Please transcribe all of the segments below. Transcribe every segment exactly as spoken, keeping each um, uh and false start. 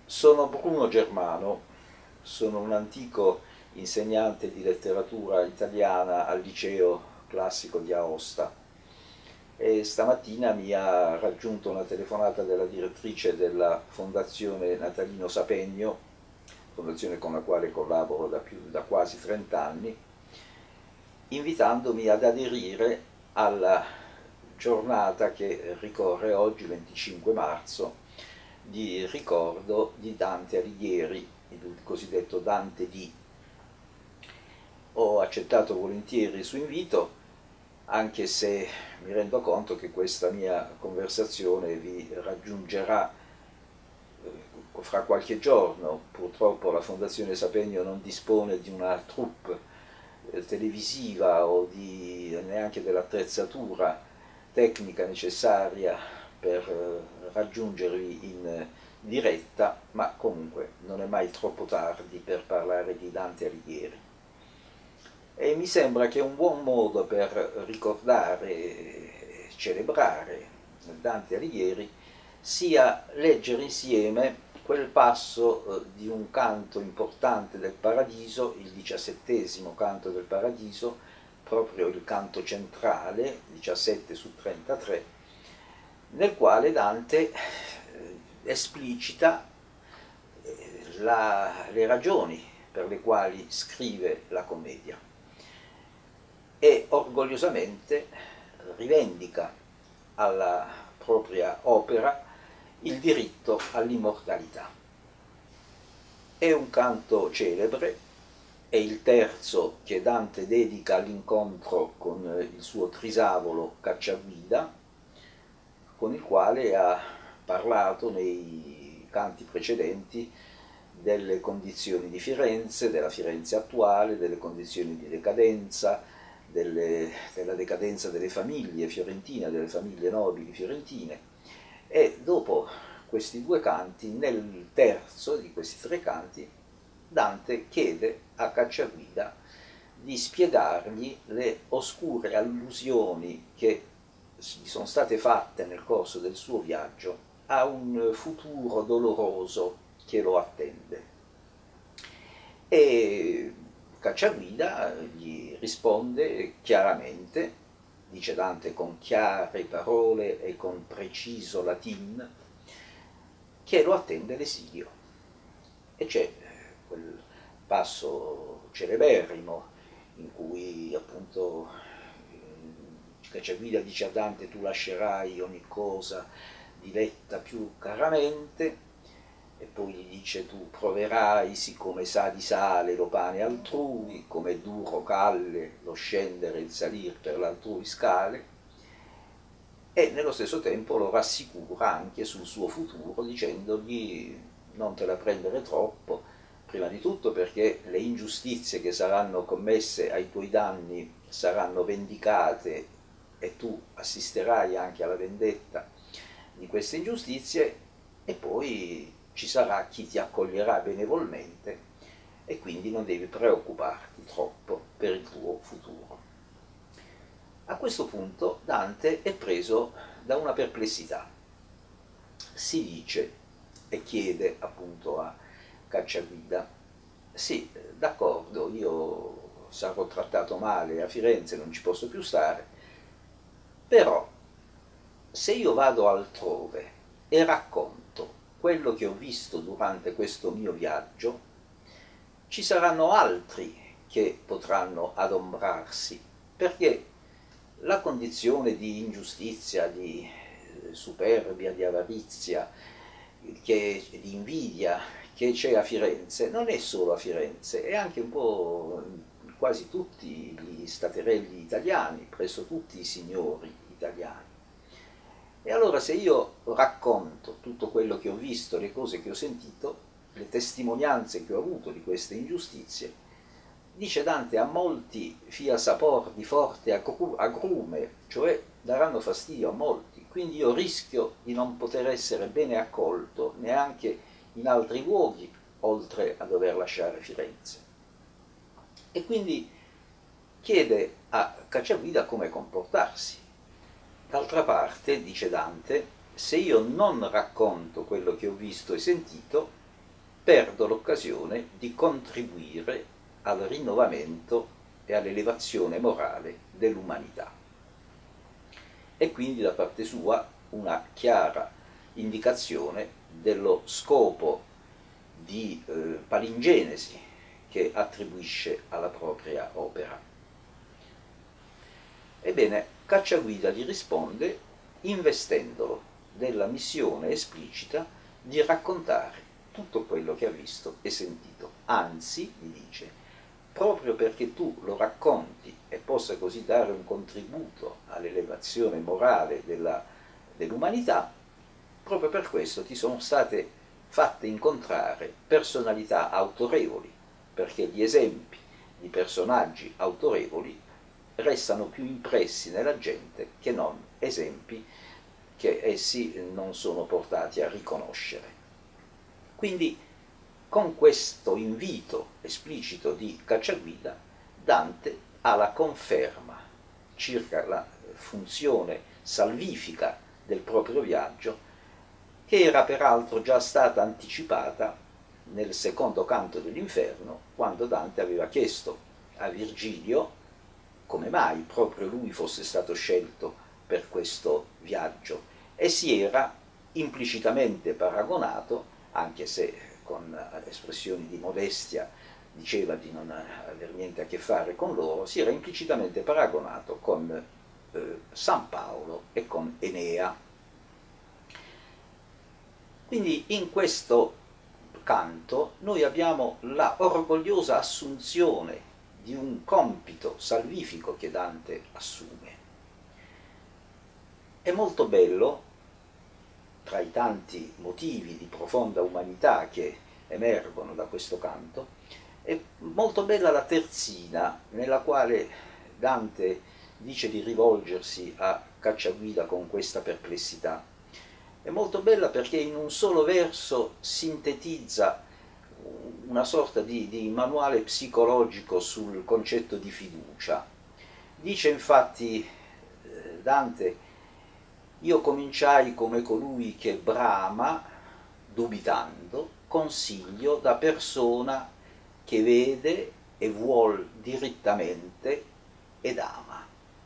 Sono Bruno Germano, sono un antico insegnante di letteratura italiana al liceo classico di Aosta e stamattina mi ha raggiunto una telefonata della direttrice della Fondazione Natalino Sapegno, fondazione con la quale collaboro da, più, da quasi trenta anni, invitandomi ad aderire alla giornata che ricorre oggi, venticinque marzo, di ricordo di Dante Alighieri, il cosiddetto Dante D. Ho accettato volentieri il suo invito, anche se mi rendo conto che questa mia conversazione vi raggiungerà fra qualche giorno. Purtroppo la Fondazione Sapegno non dispone di una troupe televisiva o di, neanche dell'attrezzatura tecnica necessaria per raggiungervi in diretta, ma comunque non è mai troppo tardi per parlare di Dante Alighieri. E mi sembra che un buon modo per ricordare e celebrare Dante Alighieri sia leggere insieme quel passo di un canto importante del Paradiso, il diciassettesimo canto del Paradiso, proprio il canto centrale, diciassette su trentatré, nel quale Dante esplicita la, le ragioni per le quali scrive la commedia e orgogliosamente rivendica alla propria opera il diritto all'immortalità. È un canto celebre, è il terzo che Dante dedica all'incontro con il suo trisavolo Cacciaguida, con il quale ha parlato nei canti precedenti delle condizioni di Firenze, della Firenze attuale, delle condizioni di decadenza, delle, della decadenza delle famiglie fiorentine, delle famiglie nobili fiorentine. E dopo questi due canti, nel terzo di questi tre canti, Dante chiede a Cacciaguida di spiegargli le oscure allusioni che gli sono state fatte nel corso del suo viaggio a un futuro doloroso che lo attende. E Cacciaguida gli risponde chiaramente, dice Dante con chiare parole e con preciso latin, che lo attende l'esilio. E c'è quel passo celeberrimo in cui appunto Cacciaguida dice a Dante: tu lascerai ogni cosa diletta più caramente, e poi gli dice: tu proverai, siccome sa di sale lo pane altrui, come duro calle lo scendere e il salir per l'altrui scale, e nello stesso tempo lo rassicura anche sul suo futuro dicendogli: non te la prendere troppo, prima di tutto perché le ingiustizie che saranno commesse ai tuoi danni saranno vendicate e tu assisterai anche alla vendetta di queste ingiustizie, e poi ci sarà chi ti accoglierà benevolmente e quindi non devi preoccuparti troppo per il tuo futuro. A questo punto Dante è preso da una perplessità. Si dice e chiede appunto a Cacciaguida: sì, d'accordo, io sarò trattato male a Firenze, non ci posso più stare, però se io vado altrove e racconto quello che ho visto durante questo mio viaggio, ci saranno altri che potranno adombrarsi, perché la condizione di ingiustizia, di superbia, di avarizia, che, di invidia che c'è a Firenze non è solo a Firenze, è anche un po' in quasi tutti gli staterelli italiani, presso tutti i signori italiani. E allora se io racconto tutto quello che ho visto, le cose che ho sentito, le testimonianze che ho avuto di queste ingiustizie, dice Dante, a molti fia sapor di forte agrume, cioè daranno fastidio a molti, quindi io rischio di non poter essere bene accolto neanche in altri luoghi, oltre a dover lasciare Firenze. E quindi chiede a Cacciaguida come comportarsi. D'altra parte, dice Dante, se io non racconto quello che ho visto e sentito, perdo l'occasione di contribuire al rinnovamento e all'elevazione morale dell'umanità. E quindi da parte sua una chiara indicazione dello scopo di eh, palingenesi che attribuisce alla propria opera. Ebbene, Cacciaguida gli risponde investendolo della missione esplicita di raccontare tutto quello che ha visto e sentito. Anzi, gli dice, proprio perché tu lo racconti e possa così dare un contributo all'elevazione morale della, dell'umanità, proprio per questo ti sono state fatte incontrare personalità autorevoli, perché gli esempi di personaggi autorevoli restano più impressi nella gente che non esempi che essi non sono portati a riconoscere. Quindi, con questo invito esplicito di Cacciaguida, Dante ha la conferma circa la funzione salvifica del proprio viaggio, che era peraltro già stata anticipata nel secondo canto dell'Inferno, quando Dante aveva chiesto a Virgilio come mai proprio lui fosse stato scelto per questo viaggio, e si era implicitamente paragonato, anche se con espressioni di modestia diceva di non aver niente a che fare con loro, si era implicitamente paragonato con eh, San Paolo e con Enea. Quindi in questo canto noi abbiamo la orgogliosa assunzione di un compito salvifico che Dante assume. È molto bello, tra i tanti motivi di profonda umanità che emergono da questo canto, è molto bella la terzina nella quale Dante dice di rivolgersi a Cacciaguida con questa perplessità. È molto bella perché in un solo verso sintetizza una sorta di, di manuale psicologico sul concetto di fiducia. Dice infatti eh, Dante: io cominciai come colui che brama, dubitando, consiglio da persona che vede e vuol dirittamente ed ama.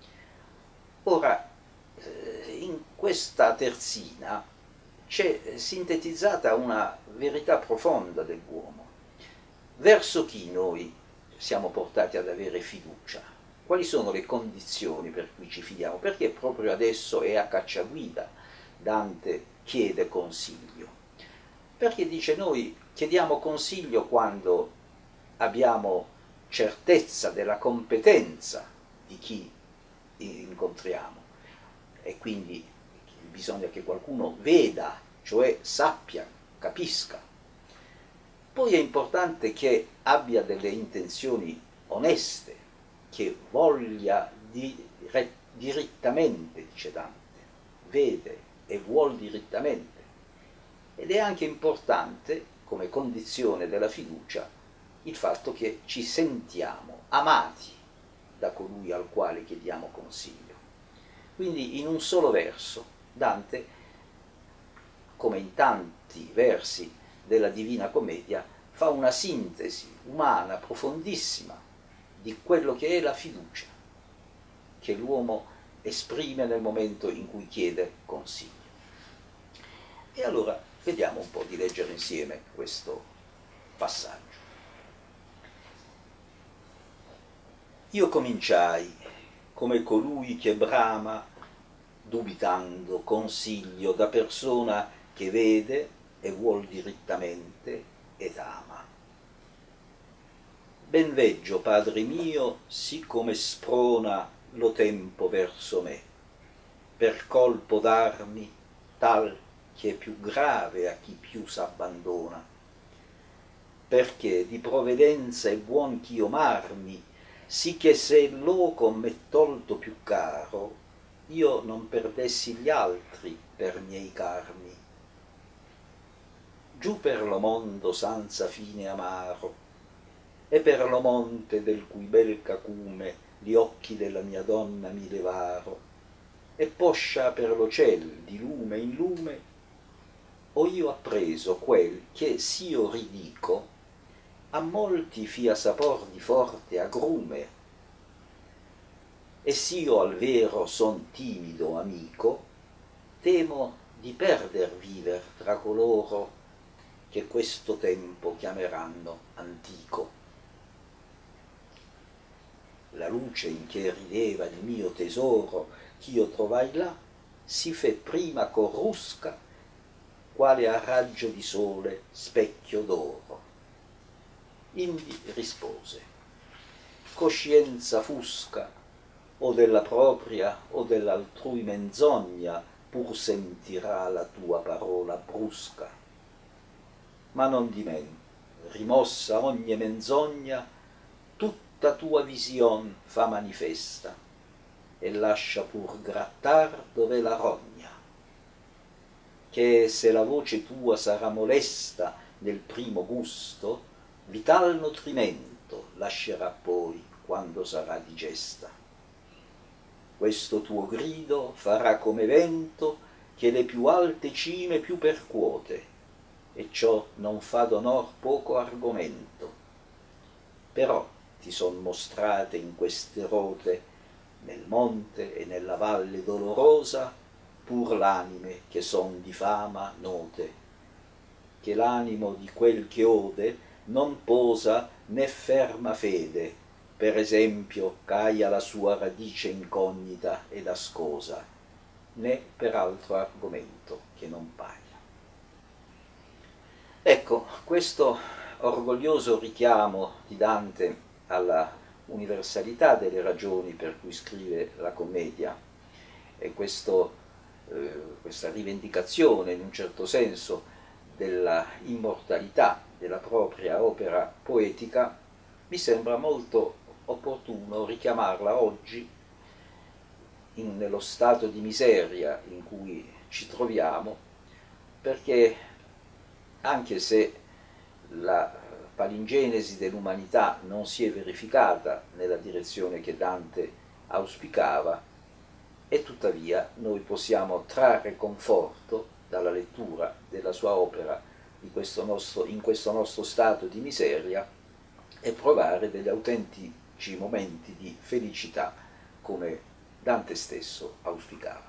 Ora, in questa terzina c'è sintetizzata una verità profonda dell'uomo. Verso chi noi siamo portati ad avere fiducia? Quali sono le condizioni per cui ci fidiamo? Perché proprio adesso è a Cacciaguida Dante chiede consiglio? Perché dice noi chiediamo consiglio quando abbiamo certezza della competenza di chi incontriamo, e quindi bisogna che qualcuno veda, cioè sappia, capisca. Poi è importante che abbia delle intenzioni oneste, che voglia dire, direttamente, dice Dante, vede e vuol direttamente. Ed è anche importante, come condizione della fiducia, il fatto che ci sentiamo amati da colui al quale chiediamo consiglio. Quindi in un solo verso Dante, come in tanti versi della Divina Commedia, fa una sintesi umana profondissima di quello che è la fiducia che l'uomo esprime nel momento in cui chiede consiglio. E allora vediamo un po' di leggere insieme questo passaggio. Io cominciai come colui che brama, dubitando, consiglio da persona che vede e vuol direttamente ed ama. Ben veggio, Padre mio, sì come sprona lo tempo verso me, per colpo d'armi tal che è più grave a chi più s'abbandona, perché di provvidenza è buon ch'io m'armi, sì che se il loco m'è tolto più caro, io non perdessi gli altri per miei carmi. Giù per lo mondo senza fine amaro, e per lo monte del cui bel cacume gli occhi della mia donna mi levaro, e poscia per lo ciel di lume in lume, ho io appreso quel che s'io ridico, a molti fia sapor di forte agrume, e s'io al vero son timido amico, temo di perder viver tra coloro che questo tempo chiameranno antico. La luce in che rideva il mio tesoro ch'io trovai là, si fe prima corrusca, quale a raggio di sole specchio d'oro. Indi rispose: coscienza fusca, o della propria o dell'altrui menzogna, pur sentirà la tua parola brusca. Ma non di men, rimossa ogni menzogna, tutta tua vision fa manifesta, e lascia pur grattar dove la rogna, che se la voce tua sarà molesta nel primo gusto, vital nutrimento lascerà poi quando sarà digesta. Questo tuo grido farà come vento che le più alte cime più percuote, e ciò non fa d'onor poco argomento. Però ti son mostrate in queste rote, nel monte e nella valle dolorosa, pur l'anime che son di fama note, che l'animo di quel che ode non posa né ferma fede, per esempio ch'aia la sua radice incognita ed ascosa, né per altro argomento che non paia. Ecco, questo orgoglioso richiamo di Dante alla universalità delle ragioni per cui scrive la commedia, e questo, eh, questa rivendicazione in un certo senso della immortalità della propria opera poetica, mi sembra molto opportuno richiamarla oggi in, nello stato di miseria in cui ci troviamo, perché anche se la palingenesi dell'umanità non si è verificata nella direzione che Dante auspicava, e tuttavia noi possiamo trarre conforto dalla lettura della sua opera di questo nostro, in questo nostro stato di miseria, e provare degli autentici momenti di felicità come Dante stesso auspicava.